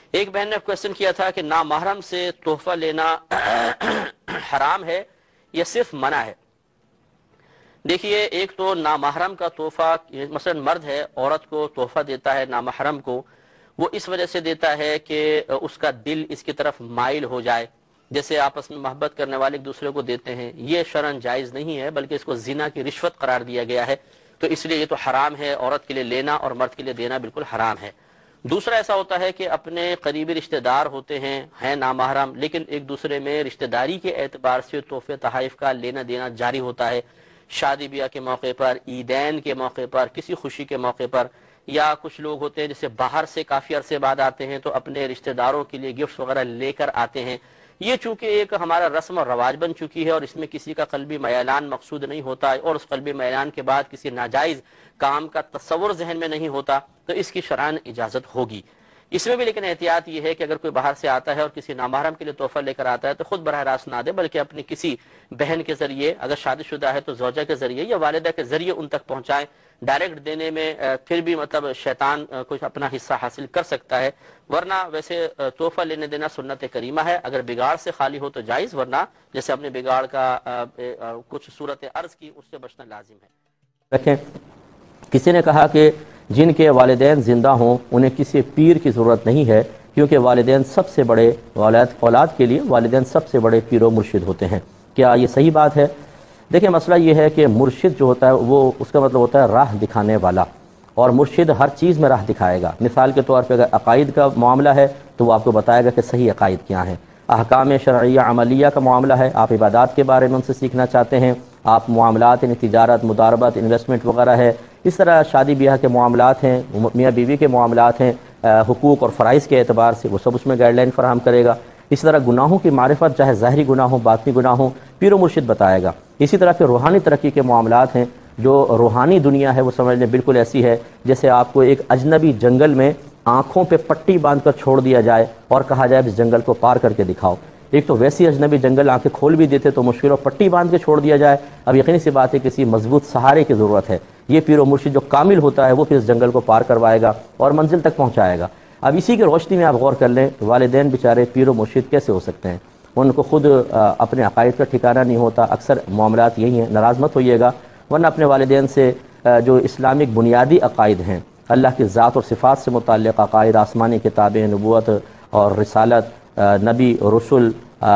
ایک بہن نے کوشچن کیا تھا کہ نامحرم سے تحفہ لینا حرام ہے یا صرف منع ہے؟ دیکھیے، ایک تو نامحرم کا تحفہ، مثلا مرد ہے عورت کو تحفہ دیتا ہے نامحرم کو، وہ اس وجہ سے دیتا ہے کہ اس کا دل اس کی طرف مائل ہو جائے، جیسے آپس میں محبت کرنے والے ایک دوسرے کو دیتے ہیں، یہ شرعاً جائز نہیں ہے بلکہ اس کو زنا کی رشوت قرار دیا گیا ہے، تو اس لیے یہ تو حرام ہے، عورت کے لیے لینا اور مرد کے لیے دینا بالکل حرام ہے۔ دوسرا ایسا ہوتا ہے کہ اپنے قریبی رشتہ دار ہوتے ہیں نامحرم، لیکن ایک دوسرے میں رشتہ داری کے اعتبار سے تحفے تحائف کا لینا دینا جاری ہوتا ہے، شادی بیاہ کے موقع پر، عیدین کے موقع پر، کسی خوشی کے موقع پر، یا کچھ لوگ ہوتے ہیں جیسے باہر سے کافی عرصے بعد آتے ہیں تو اپنے رشتہ داروں کے لیے گفٹ وغیرہ لے کر آتے ہیں۔ یہ چونکہ ایک ہمارا رسم اور رواج بن چکی ہے اور اس میں کسی کا قلبی میلان مقصود نہیں ہوتا ہے، اور اس قلبی میلان کے بعد کسی ناجائز کام کا تصور ذہن میں نہیں ہوتا، تو اس کی شرعاً اجازت ہوگی۔ اس میں بھی لیکن احتیاط یہ ہے کہ اگر کوئی باہر سے آتا ہے اور کسی نامحرم کے لیے تحفہ لے کر آتا ہے تو خود براہ راست نہ دے، بلکہ اپنی کسی بہن کے ذریعے، اگر شادی شدہ ہے تو زوجہ کے ذریعے یا والدہ کے ذریعے ان تک پہنچائیں۔ ڈائریکٹ دینے میں پھر بھی شیطان کچھ اپنا حصہ حاصل کر سکتا ہے، ورنہ ویسے تحفہ لینے دینا سنت کریمہ ہے، اگر بگاڑ سے خالی ہو تو جائز، ورنہ جیسے اپنے بگاڑ کا کچھ صورت عرض کی اس سے بچنا لازم ہے۔ رکھیں، کسی نے کہا کہ جن کے والدین زندہ ہوں انہیں کسی پیر کی ضرورت نہیں ہے، کیونکہ والدین سب سے بڑے اولاد کے لیے والدین سب سے بڑے پیر و مرشد ہوتے ہیں۔ کیا یہ صحیح بات ہے؟ دیکھیں، مسئلہ یہ ہے کہ مرشد جو ہوتا ہے وہ اس کا مطلب ہوتا ہے راہ دکھانے والا، اور مرشد ہر چیز میں راہ دکھائے گا۔ مثال کے طور پہ اگر عقائد کا معاملہ ہے تو وہ آپ کو بتائے گا کہ صحیح عقائد کیا ہیں۔ احکام شرعیہ عملیہ کا معاملہ ہے، آپ عبادات کے بارے میں ان سے سیکھنا چاہتے ہیں، آپ معاملات یعنی تجارت، مداربت، انویسٹمنٹ وغیرہ ہے، اس طرح شادی بیاہ کے معاملات ہیں، میاں بیوی کے معاملات ہیں، حقوق اور فرائض کے اعتبار سے وہ سب اس میں گائیڈ لائن فراہم کرے گا۔ اس طرح گناہوں کی معرفت، چاہے ظاہری گناہ ہوں باطنی گناہ ہوں، پیر و مرشد بتائے گا۔ اسی طرح پھر روحانی ترقی کے معاملات ہیں، جو روحانی دنیا ہے وہ سمجھ لیں بالکل ایسی ہے جیسے آپ کو ایک اجنبی جنگل میں آنکھوں پہ پٹی باندھ کر چھوڑ دیا جائے اور کہا جائے اس جنگل کو پار کر کے دکھاؤ۔ ایک تو ویسی اجنبی جنگل آنکھیں کھول بھی دیتے تو مشکل، اور پٹی باندھ کے چھوڑ دیا جائے، اب یقینی سی بات ہے کسی مضبوط سہارے کی ضرورت ہے۔ یہ پیر و مرشد جو کامل ہوتا ہے وہ پھر اس جنگل کو پار کروائے گا اور منزل تک پہنچائے گا۔ اب اسی کی روشنی میں آپ غور کر لیں، والدین بیچارے پیر و مرشد کیسے ہو سکتے ہیں؟ ان کو خود اپنے عقائد کا ٹھکانہ نہیں ہوتا، اکثر معاملات یہی ہیں۔ ناراض مت ہوئیے گا، ورنہ اپنے والدین سے جو اسلامک بنیادی عقائد ہیں، اللہ کی ذات اور صفات سے متعلق عقائد، آسمانی کتابیں، نبوت اور رسالت، نبی، رسول،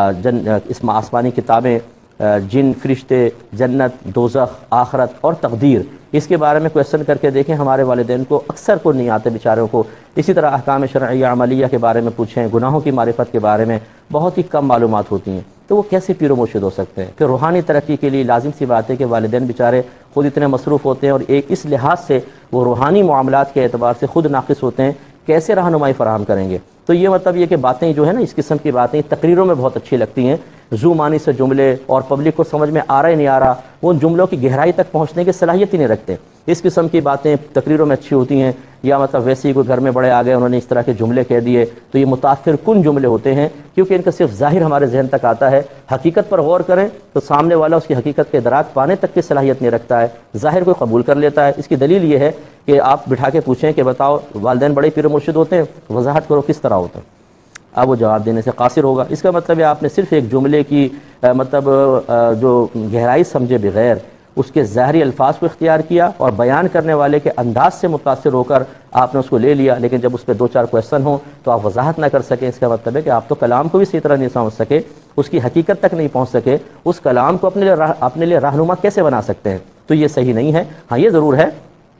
آسمانی کتابیں، جن، فرشتے، جنت، دوزخ، آخرت اور تقدیر، اس کے بارے میں کویشچن کر کے دیکھیں۔ ہمارے والدین کو اکثر کو نہیں آتے بیچاروں کو۔ اسی طرح احکام شرعیہ عملیہ کے بارے میں پوچھیں، گناہوں کی معرفت کے بارے میں بہت ہی کم معلومات ہوتی ہیں، تو وہ کیسے پیر و مرشد ہو سکتے ہیں؟ پھر روحانی ترقی کے لیے لازم سی بات ہے کہ والدین بیچارے خود اتنے مصروف ہوتے ہیں، اور ایک اس لحاظ سے وہ روحانی معاملات کے اعتبار سے خود ناقص ہوتے ہیں، کیسے رہنمائی فراہم کریں گے؟ تو یہ مطلب یہ کہ باتیں جو ہے نا، اس قسم کی باتیں تقریروں میں بہت اچھی لگتی ہیں، زو معنی سے جملے، اور پبلک کو سمجھ میں آ رہا ہی نہیں آ رہا، وہ ان جملوں کی گہرائی تک پہنچنے کی صلاحیت ہی نہیں رکھتے۔ اس قسم کی باتیں تقریروں میں اچھی ہوتی ہیں، یا مطلب ویسے ہی کوئی گھر میں بڑے آ گئے، انہوں نے اس طرح کے جملے کہہ دیے، تو یہ متاثر کن جملے ہوتے ہیں، کیونکہ ان کا صرف ظاہر ہمارے ذہن تک آتا ہے۔ حقیقت پر غور کریں تو سامنے والا اس کی حقیقت کے ادراک پانے تک کی صلاحیت نہیں رکھتا ہے، ظاہر کو قبول کر لیتا ہے۔ اس کی دلیل یہ ہے کہ آپ بٹھا کے پوچھیں کہ بتاؤ والدین بڑے پیر و مرشد ہوتے ہیں؟ وضاحت کرو کس طرح ہوتا ہے، اب وہ جواب دینے سے قاصر ہوگا۔ اس کا مطلب ہے آپ نے صرف ایک جملے کی مطلب جو گہرائی سمجھے بغیر اس کے ظاہری الفاظ کو اختیار کیا، اور بیان کرنے والے کے انداز سے متاثر ہو کر آپ نے اس کو لے لیا، لیکن جب اس پہ دو چار کویشچن ہوں تو آپ وضاحت نہ کر سکیں۔ اس کا مطلب ہے کہ آپ تو کلام کو بھی صحیح طرح نہیں سمجھ سکے، اس کی حقیقت تک نہیں پہنچ سکے، اس کلام کو اپنے لیے رہنما کیسے بنا سکتے ہیں؟ تو یہ صحیح نہیں ہے۔ ہاں یہ ضرور ہے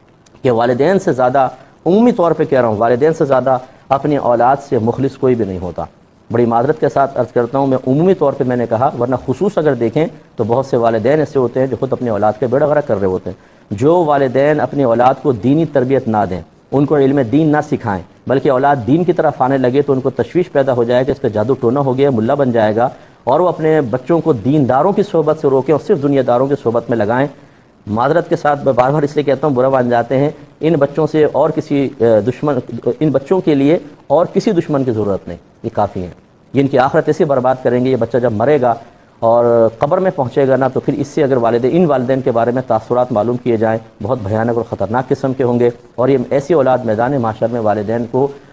کہ والدین سے زیادہ، عمومی طور پہ کہہ رہا ہوں، والدین سے زیادہ اپنی اولاد سے مخلص کوئی بھی نہیں ہوتا۔ بڑی معذرت کے ساتھ عرض کرتا ہوں، میں عمومی طور پہ میں نے کہا، ورنہ خصوص اگر دیکھیں تو بہت سے والدین ایسے ہوتے ہیں جو خود اپنی اولاد کے بیڑا غرق کر رہے ہوتے ہیں۔ جو والدین اپنی اولاد کو دینی تربیت نہ دیں، ان کو علم دین نہ سکھائیں، بلکہ اولاد دین کی طرف آنے لگے تو ان کو تشویش پیدا ہو جائے کہ اس کا جادو ٹونا ہو گیا، ملا بن جائے گا، اور وہ اپنے بچوں کو دینداروں کی صحبت سے روکیں اور صرف دنیا داروں کی صحبت میں لگائیں۔ معذرت کے ساتھ میں بار بار اس لیے کہتا ہوں، برا مان جاتے ہیں، ان بچوں سے اور کسی دشمن، ان بچوں کے لیے اور کسی دشمن کی ضرورت نہیں، یہ کافی ہیں۔ یہ ان کی آخرت ایسے برباد کریں گے، یہ بچہ جب مرے گا اور قبر میں پہنچے گا نا، تو پھر اس سے اگر ان والدین کے بارے میں تاثرات معلوم کیے جائیں، بہت بھیانک اور خطرناک قسم کے ہوں گے، اور یہ ایسی اولاد میدان محشر میں والدین کو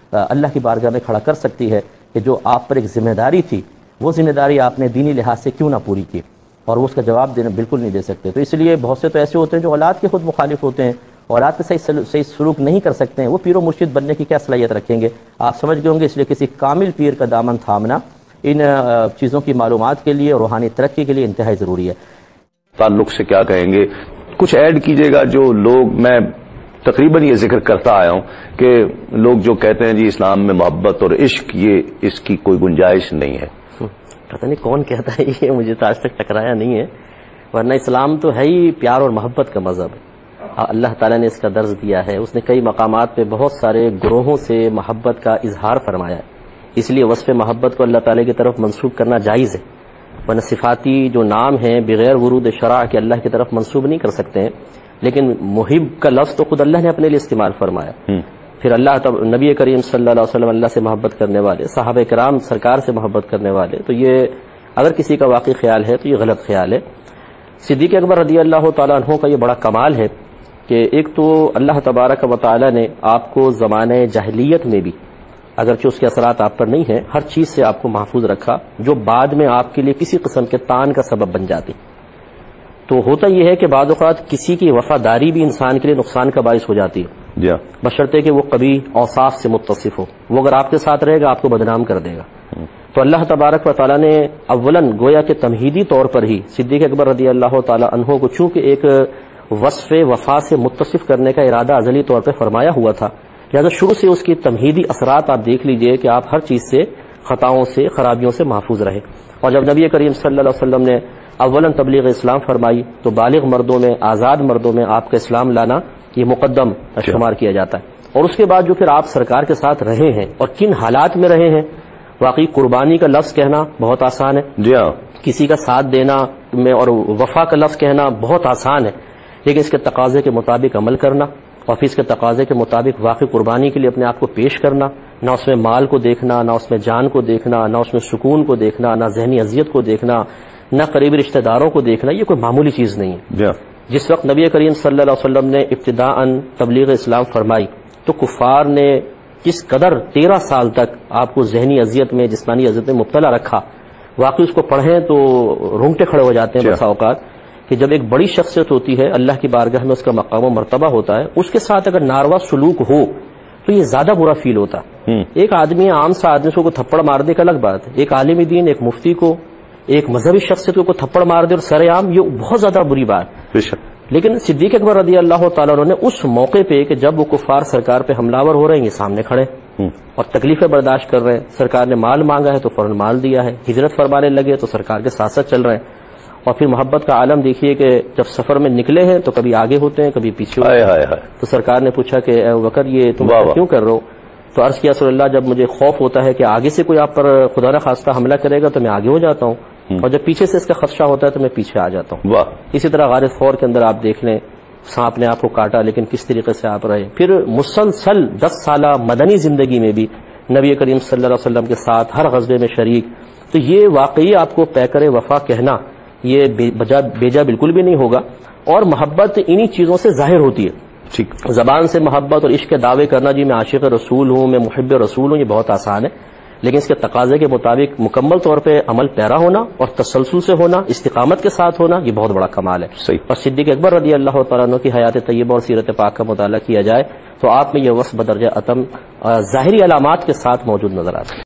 اللہ کی بارگاہ میں کھڑا کر سکتی ہے کہ جو آپ پر ایک ذمہ داری تھی وہ ذمہ داری آپ نے دینی لحاظ سے کیوں نہ پوری کی، اور وہ اس کا جواب دینا بالکل نہیں دے سکتے. تو اس لیے بہت سے تو ایسے ہوتے ہیں جو اولاد کے خود مخالف ہوتے ہیں، اولاد کے صحیح سلوک نہیں کر سکتے ہیں، وہ پیر و مرشد بننے کی کیا صلاحیت رکھیں گے؟ آپ سمجھ گئے ہوں گے. اس لیے کسی کامل پیر کا دامن تھامنا ان چیزوں کی معلومات کے لیے، روحانی ترقی کے لیے انتہائی ضروری ہے. تعلق سے کیا کہیں گے؟ کچھ ایڈ کیجئے گا. جو لوگ، میں تقریباً یہ ذکر کرتا آیا ہوں کہ لوگ جو کہتے ہیں جی اسلام میں محبت اور عشق، یہ اس کی کوئی گنجائش نہیں ہے. پتہ نہیں کون کہتا ہے یہ، مجھے تو آج تک ٹکرایا نہیں ہے. ورنہ اسلام تو ہے ہی پیار اور محبت کا مذہب. اللہ تعالیٰ نے اس کا درس دیا ہے. اس نے کئی مقامات پہ بہت سارے گروہوں سے محبت کا اظہار فرمایا ہے. اس لیے وصف محبت کو اللہ تعالیٰ کی طرف منسوب کرنا جائز ہے. ورنہ صفاتی جو نام ہیں بغیر ورود شرع کے اللہ کی طرف منسوب نہیں کر سکتے ہیں. لیکن محب کا لفظ تو خود اللہ نے اپنے لیے استعمال فرمایا. پھر نبی کریم صلی اللہ علیہ وسلم اللہ سے محبت کرنے والے، صحابہ کرام سرکار سے محبت کرنے والے. تو یہ اگر کسی کا واقعی خیال ہے تو یہ غلط خیال ہے. صدیق اکبر رضی اللہ تعالیٰ عنہ کا یہ بڑا کمال ہے کہ ایک تو اللہ تبارک و تعالیٰ نے آپ کو زمانہ جاہلیت میں بھی، اگرچہ اس کے اثرات آپ پر نہیں ہیں، ہر چیز سے آپ کو محفوظ رکھا جو بعد میں آپ کے لیے کسی قسم کے تان کا سبب بن جاتی. تو ہوتا یہ ہے کہ بعض اوقات کسی کی وفاداری بھی انسان کے لیے نقصان کا باعث ہو جاتی ہے، بشرطے کہ وہ کبھی اوصاف سے متصف ہو. وہ اگر آپ کے ساتھ رہے گا آپ کو بدنام کر دے گا. تو اللہ تبارک و تعالیٰ نے اولاً گویا کہ تمہیدی طور پر ہی صدیق اکبر رضی اللہ تعالیٰ عنہ کو چونکہ ایک وصف وفا سے متصف کرنے کا ارادہ ازلی طور پہ فرمایا ہوا تھا، لہذا شروع سے اس کی تمہیدی اثرات آپ دیکھ لیجئے کہ آپ ہر چیز سے، خطاؤں سے، خرابیوں سے محفوظ رہے. اور جب نبی کریم صلی اللہ علیہ وسلم نے اولاً تبلیغ اسلام فرمائی تو بالغ مردوں میں، آزاد مردوں میں آپ کا اسلام لانا یہ مقدم شمار کیا جاتا ہے. اور اس کے بعد جو پھر آپ سرکار کے ساتھ رہے ہیں اور کن حالات میں رہے ہیں، واقعی قربانی کا لفظ کہنا بہت آسان ہے، جی ہاں، کسی کا ساتھ دینا میں، اور وفا کا لفظ کہنا بہت آسان ہے، لیکن اس کے تقاضے کے مطابق عمل کرنا اور پھر اس کے تقاضے کے مطابق واقعی قربانی کے لیے اپنے آپ کو پیش کرنا، نہ اس میں مال کو دیکھنا، نہ اس میں جان کو دیکھنا، نہ اس میں سکون کو دیکھنا، نہ ذہنی اذیت کو دیکھنا، نہ قریبی رشتہ داروں کو دیکھنا، یہ کوئی معمولی چیز نہیں ہے. جس وقت نبی کریم صلی اللہ علیہ وسلم نے ابتداءً تبلیغ اسلام فرمائی تو کفار نے کس قدر 13 سال تک آپ کو ذہنی اذیت میں، جسمانی اذیت میں مبتلا رکھا. واقعی اس کو پڑھیں تو رونگٹے کھڑے ہو جاتے ہیں بسا اوقات کہ جب ایک بڑی شخصیت ہوتی ہے، اللہ کی بارگاہ میں اس کا مقام و مرتبہ ہوتا ہے، اس کے ساتھ اگر ناروا سلوک ہو تو یہ زیادہ برا فیل ہوتا ہے. ایک آدمی، عام سا آدمی کو تھپڑ مار دے کا الگ بات ہے، ایک عالم دین، ایک مفتی کو، ایک مذہبی شخصیت کو تھپڑ مار دے اور سر عام، یہ بہت زیادہ بری بات. لیکن صدیق اکبر رضی اللہ تعالیٰ عنہ نے اس موقع پہ کہ جب وہ کفار سرکار پہ حملہ ہو رہے ہیں، یہ سامنے کھڑے اور تکلیفیں برداشت کر رہے ہیں، سرکار نے مال مانگا ہے تو فوراً مال دیا ہے، ہجرت فرمانے لگے تو سرکار کے ساتھ ساتھ چل رہے ہیں. اور پھر محبت کا عالم دیکھیے کہ جب سفر میں نکلے ہیں تو کبھی آگے ہوتے ہیں کبھی پیچھے ہوتے ہیں. تو سرکار نے پوچھا کہ اے بکر یہ تم کیوں کر رہے ہو؟ تو عرض کیا رسول اللہ، جب مجھے خوف ہوتا ہے کہ آگے سے کوئی آپ پر خدا نہ خواستہ حملہ کرے گا تو میں آگے ہو جاتا ہوں، اور جب پیچھے سے اس کا خدشہ ہوتا ہے تو میں پیچھے آ جاتا ہوں. اسی طرح غار ثور کے اندر آپ دیکھ لیں، سانپ نے آپ کو کاٹا لیکن کس طریقے سے آپ رہے. پھر مسلسل 10 سالہ مدنی زندگی میں بھی نبی کریم صلی اللہ علیہ وسلم کے ساتھ ہر غزوے میں شریک. تو یہ واقعی آپ کو پیکر وفا کہنا یہ بیجا بالکل بھی نہیں ہوگا. اور محبت انہی چیزوں سے ظاہر ہوتی ہے. زبان سے محبت اور عشق کے دعوے کرنا، جی میں عاشق رسول ہوں، میں محب رسول ہوں، یہ بہت آسان ہے، لیکن اس کے تقاضے کے مطابق مکمل طور پہ عمل پیرا ہونا اور تسلسل سے ہونا، استقامت کے ساتھ ہونا، یہ بہت بڑا کمال ہے. اور صدیق اکبر رضی اللہ تعالیٰ عنہ کی حیات طیبہ اور سیرت پاک کا مطالعہ کیا جائے تو آپ میں یہ وصف بدرجہ اتم ظاہری علامات کے ساتھ موجود نظر آتا ہے.